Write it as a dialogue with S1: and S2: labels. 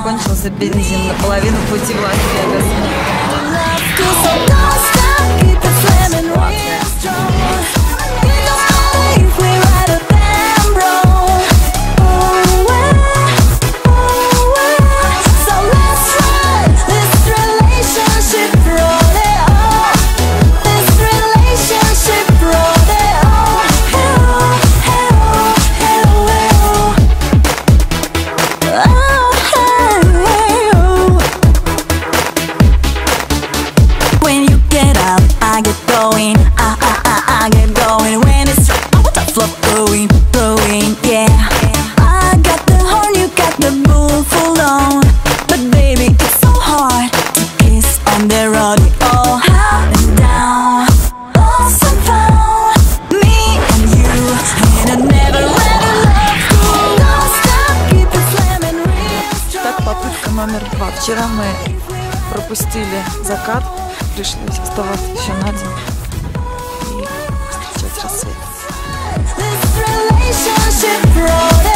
S1: закончился бензин на половину пути в Лас-Вегас.
S2: I get going, I get going. When it's I want that flow going, yeah. I got the horn, you got the bull full on. But baby, it's so hard to kiss on the rodeo. Up and down, awesome fun. Me and you, in a never-ending love school. Don't stop, keep it slamming real strong.
S1: Так, попытка номер 2. Вчера мы пропустили закат, пришлось оставаться еще на день и встречать рассвет.